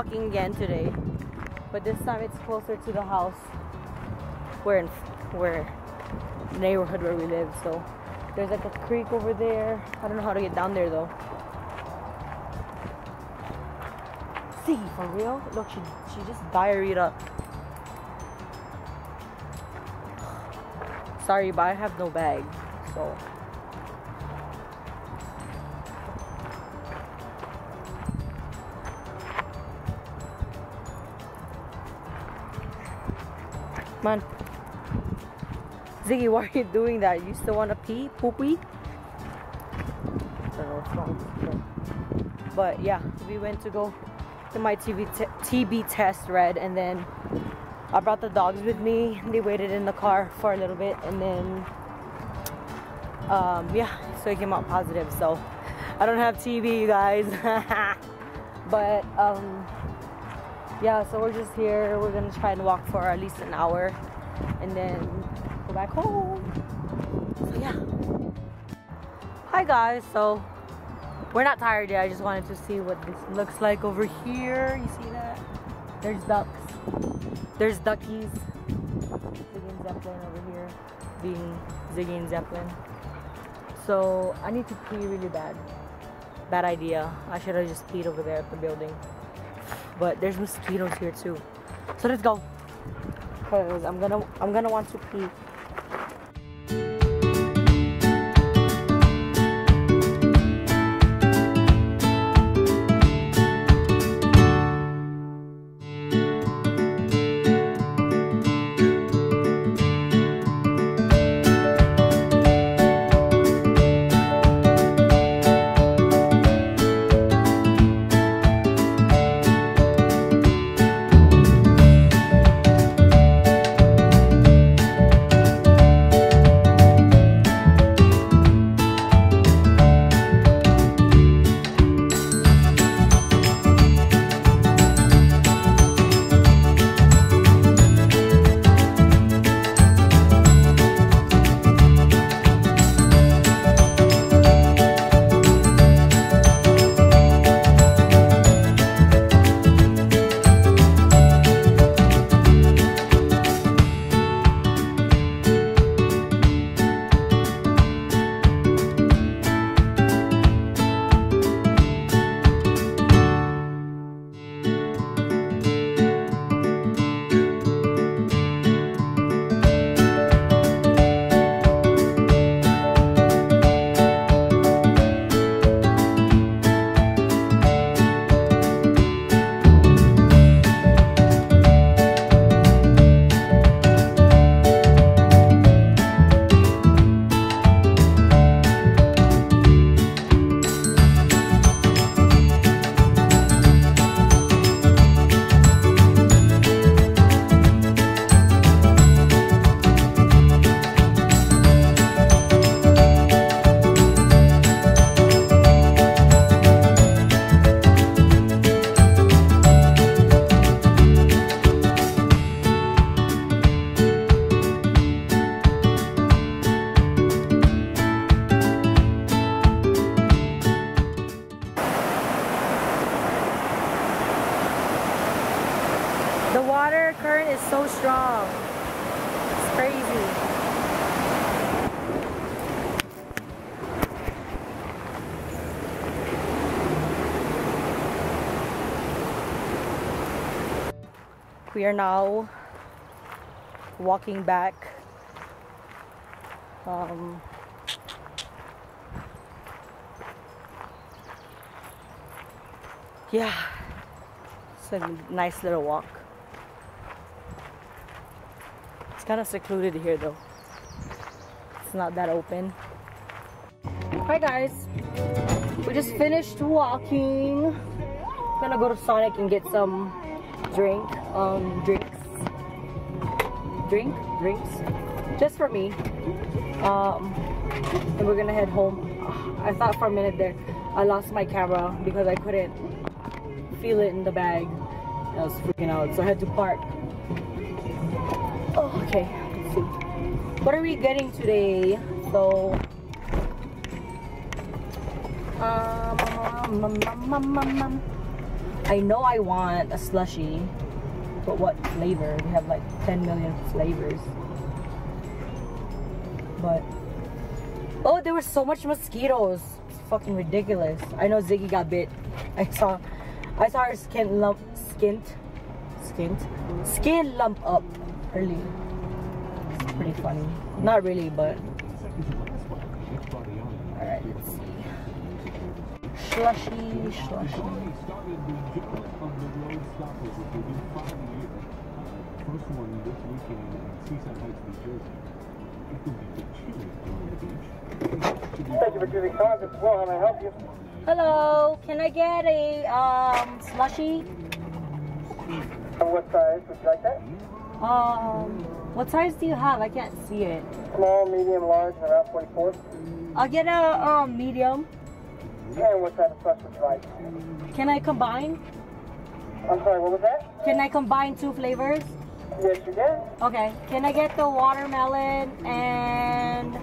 walking again today, but this time it's closer to the house. We're in the neighborhood where we live, so there's like a creek over there. I don't know how to get down there though. See, for real? Look, she just diarrheaed up. Sorry, but I have no bag, so. Come on. Ziggy, why are you doing that? You still want to pee? Poopy? I don't know what's wrong. But yeah, we went to go to my TB test read, and then I brought the dogs with me. They waited in the car for a little bit, and then yeah, so it came out positive. So I don't have TB, you guys. But yeah, so we're just here. We're gonna try and walk for at least an hour and then go back home. So yeah. Hi guys, so we're not tired yet. I just wanted to see what this looks like over here. You see that? There's ducks. There's duckies. Ziggy and Zeppelin over here being Ziggy and Zeppelin. So I need to pee really bad. Bad idea. I should have just peed over there at the building. But there's mosquitoes here too. So let's go. Cause I'm gonna want to pee. The water current is so strong. It's crazy. We are now walking back. Yeah, it's a nice little walk. It's kind of secluded here though. It's not that open. Hi guys, we just finished walking. Gonna go to Sonic and get some drinks just for me. And we're gonna head home. I thought for a minute there I lost my camera because I couldn't feel it in the bag. I was freaking out, so I had to park. Oh, okay, let's see. What are we getting today? So I know I want a slushie, but what flavor? They have like 10 million flavors. But oh, there were so much mosquitoes. It's fucking ridiculous. I know Ziggy got bit. I saw her skin lump up early. It's pretty funny. Not really, but alright, let's see. Slushy. First one this weekend in Seaside Heights, New Jersey. It could be chilly on the beach. Thank you for choosing cars. It's Will. How may I help you? Hello, can I get a slushy? And what size would you like that? What size do you have? I can't see it. Small, medium, large, and around 44. I'll get a medium. And what type of slush would you like? Can I combine? I'm sorry, what was that? Can I combine 2 flavors? Yes, you can. Okay. Can I get the watermelon and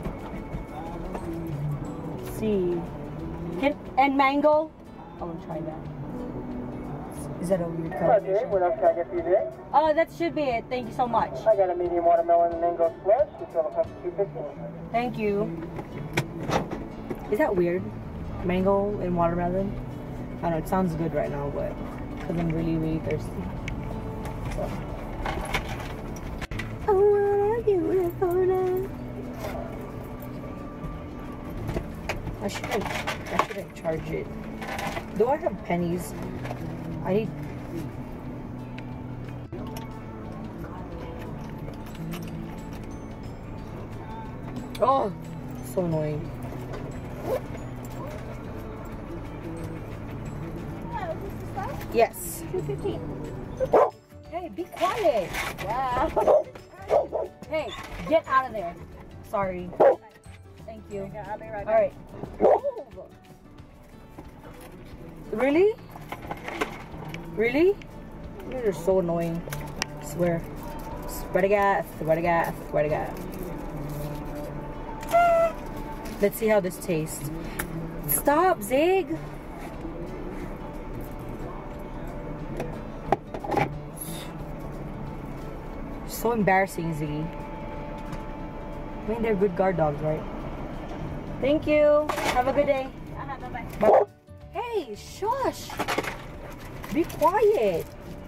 let's see, and mango? I will try that. Is that a weird color? Okay, what else can I get for you today? Oh, that should be it. Thank you so much. I got a medium watermelon and mango slush. It's going to cost $2.50. Thank you. Is that weird? Mango and watermelon? I don't know. It sounds good right now, but because I'm really, really thirsty. So. I want you to hold on. I shouldn't charge it. Do I have pennies? I need. Oh, so annoying. Yes. $2.15. Hey, be quiet. Wow. Hey, get out of there. Sorry. Thank you. I'll be right back. Alright. Really? Really? You guys are so annoying. I swear. Swear to God. Swear to God. Swear to God. Let's see how this tastes. Stop, Zig. So embarrassing, Ziggy. I mean, they're good guard dogs, right? Thank you. Have a good day. Bye-bye. Bye. Hey, shush. Be quiet.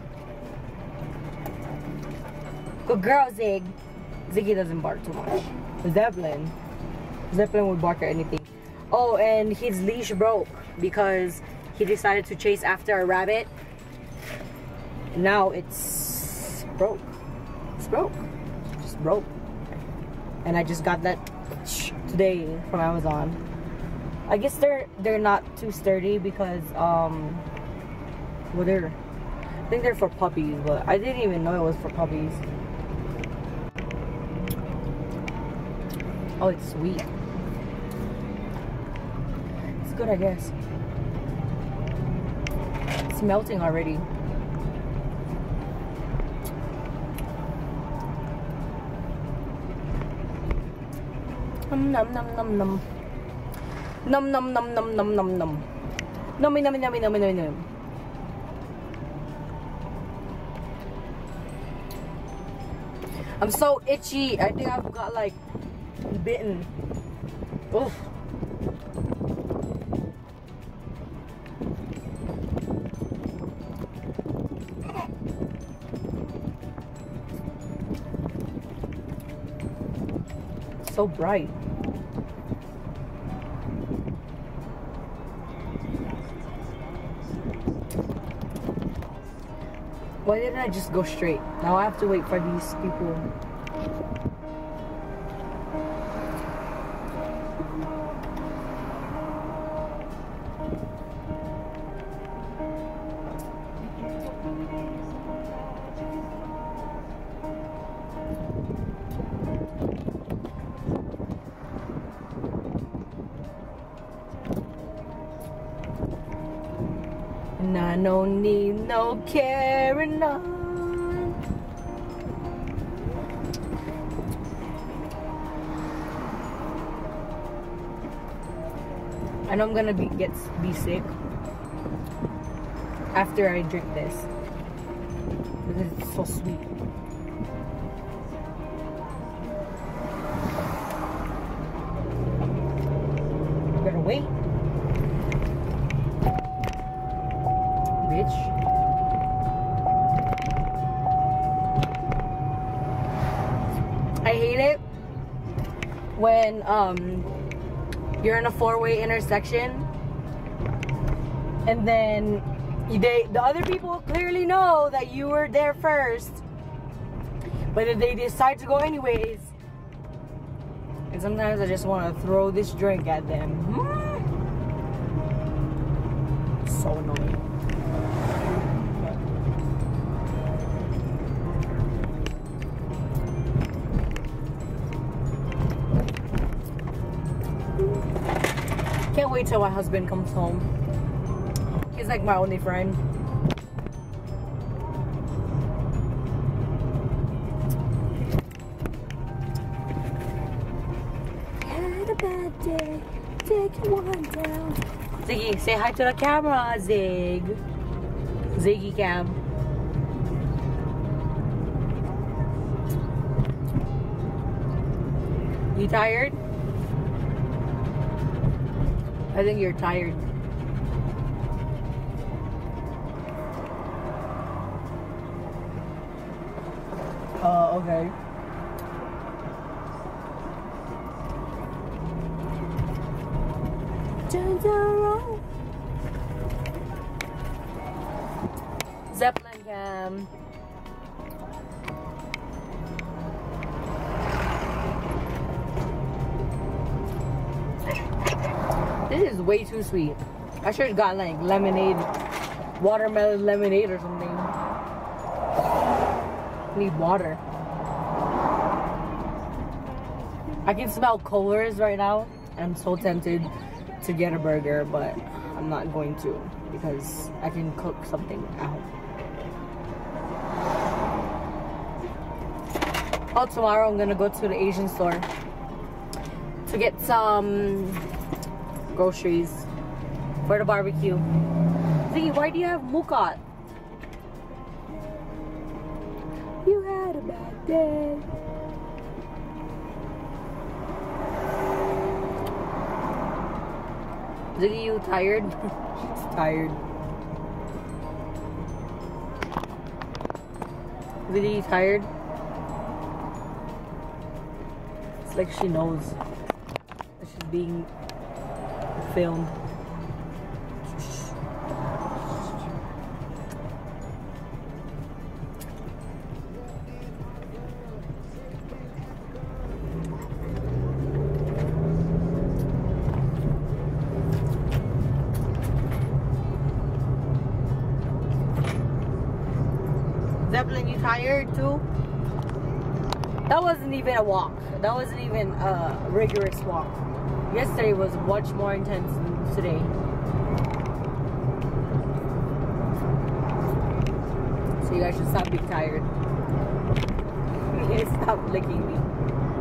Good girl, Zig. Ziggy doesn't bark too much. Zeppelin would bark at anything. Oh, and his leash broke because he decided to chase after a rabbit. Now it's broke. It's broke. Just broke. And I just got that today from Amazon. I guess they're not too sturdy because well, I think they're for puppies, but I didn't even know it was for puppies. Oh, it's sweet. It's good, I guess. It's melting already. Nom nom nom nom. Nom nom nom nom nom nom nom. Nummy nummy nummy nummy nummy nummy. I'm so itchy. I think I've got like bitten. Oof. So bright. Why didn't I just go straight? Now I have to wait for these people. And I don't need no carrying on. I know I'm gonna be sick. after I drink this because it's so sweet. Better wait, bitch. I hate it when you're in a four-way intersection and then the other people clearly know that you were there first, but if they decide to go anyways, and sometimes I just want to throw this drink at them. So annoying. Can't wait till my husband comes home. He's like my only friend. Had a bad day, take one down. Ziggy, say hi to the camera, Zig. Ziggy Cam. You tired? I think you're tired. Okay. Turns around. Zeppelin Cam. This is way too sweet. I should have got like lemonade, watermelon lemonade or something. I need water. I can smell colors right now. I'm so tempted to get a burger, but I'm not going to because I can cook something out. Oh, tomorrow I'm gonna go to the Asian store to get some groceries for the barbecue. Ziggy, why do you have Mukat? You had a bad day. Ziggy, you tired? She's tired. Ziggy, you tired? It's like she knows that she's being filmed. Zeppelin, you tired too? That wasn't even a walk. That wasn't even a rigorous walk. Yesterday was much more intense than today. So you guys should stop being tired. You guys stop licking me.